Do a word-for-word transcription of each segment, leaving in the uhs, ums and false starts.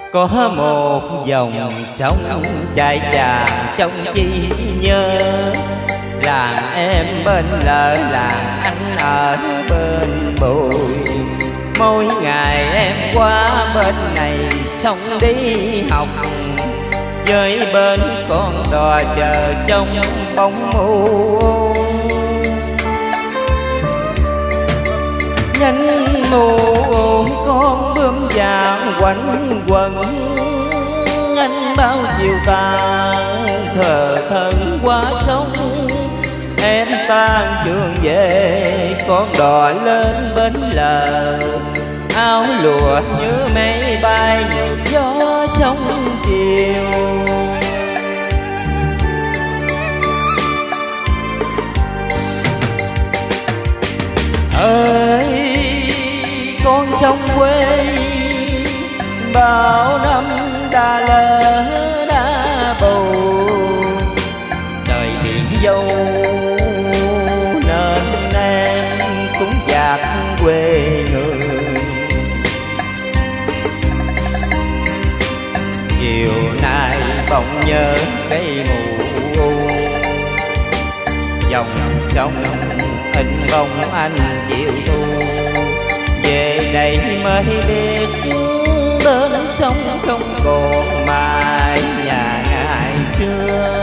Có một dòng sông chảy tràn trong chi nhớ, làng em bên lỡ làng anh ở bên bụi. Mỗi ngày em qua bên này sông đi học, với bên con đò chờ trong bóng mù. Nhánh mù con bướm vàng quanh quẩn, anh bao chiều tàn thờ thân qua sông. Em tan trường về con đò lên bến lờ, áo lụa như mây bay như gió sông chiều. Ơi con sông quê bao năm đã lỡ đã bầu, đời biển dâu nên em cũng dạt quê người. Chiều nay bỗng nhớ cây mù, dòng sông in bóng anh chiều thu. Về đây mới biết bên sông không còn mái nhà ngày xưa.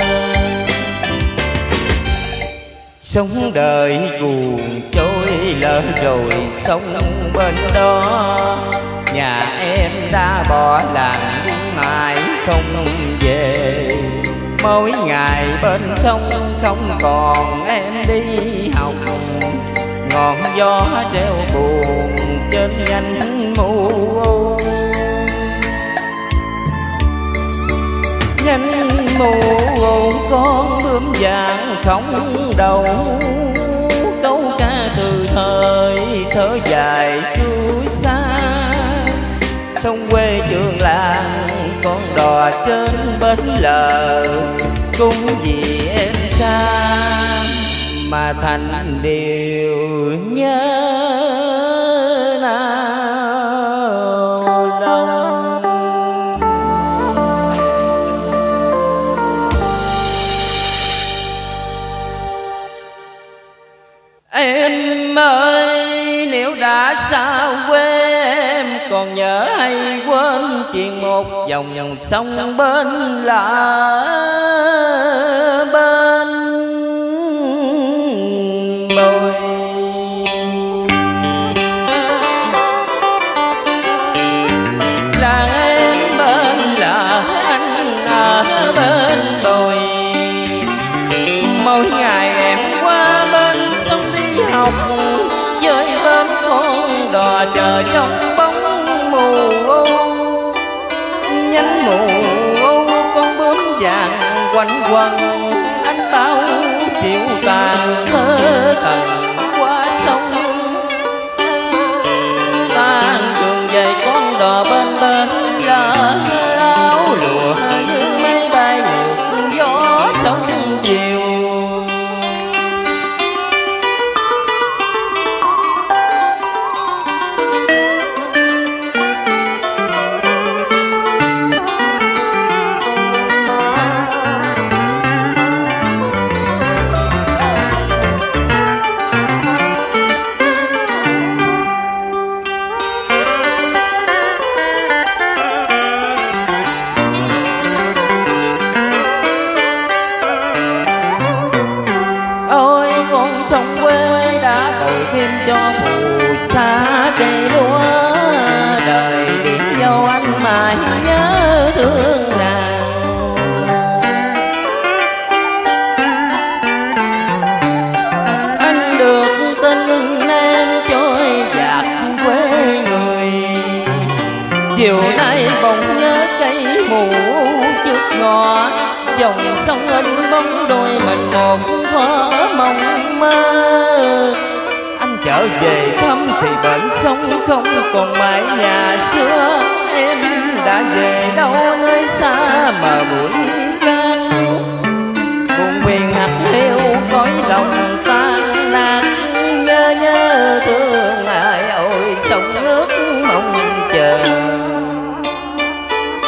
Sống đời cuồng trôi lỡ rồi sông bên đó, nhà em đã bỏ làng đi mãi không về. Mỗi ngày bên sông không còn em đi học, ngọn gió treo buồn trên nhánh mù. Nhánh mù con bướm vàng không đầu, câu ca từ thời thở dài trôi xa. Sông quê trường làng con đò trên bến lờ, cũng vì em xa mà thành điều nhớ nào lòng. Em ơi nếu đã xa quê em còn nhớ hay quên chuyện một dòng dòng sông bên lạ bên bồi. Làng em bên là anh ở bên bồi, mỗi ngày em qua bên sông đi học, với bên con đò chờ trong bóng mù. Nhánh mù con bướm vàng quanh quẩn, anh bao chiều tàn thơ thần qua sông. Tan trường về con đò bên bên lỡ, áo lụa như mây bay ngược gió sông chiều. Sông quê đã bồi thêm cho phù sa cây lúa, đời điểm dâu anh mãi nhớ thương nàng. Anh được tin em trôi dạt quê người, chiều nay bỗng nhớ cây mù trước ngõ. Dòng sông in bóng đôi mình một thoáng mộng mơ. Anh trở về thăm thì bên sông không còn mái nhà xưa. Em đã về đâu nơi xa mà buổi canh, buồn phiền hạt hiu cõi lòng tan nát. Nhớ nhớ thương ai ôi sông nước mong chờ.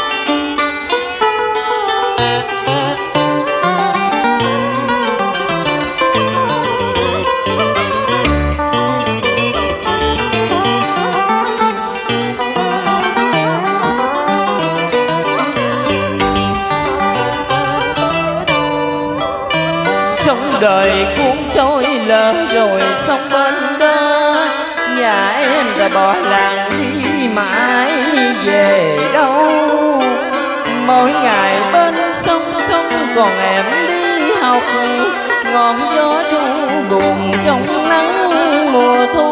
lỡ rồi sống bên đó, nhà em đã bỏ làng đi mãi về đâu. Mỗi ngày bên sông không còn em đi học, ngọn gió ru buồn trong nắng mùa thu.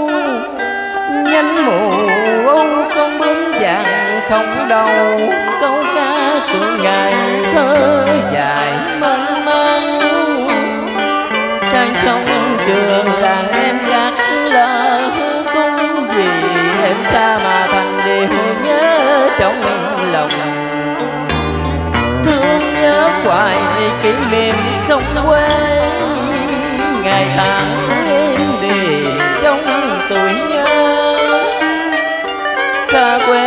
Nhánh mù âu con bướm vàng không đầu, câu ca từng ngày thơ dài mênh mang. Sang sông trường làng em gác lỡ cung, vì em xa mà thành điều nhớ trong lòng. Thương nhớ hoài kỷ niệm sông quê, ngày tháng của em để trong tuổi nhớ. Xa quê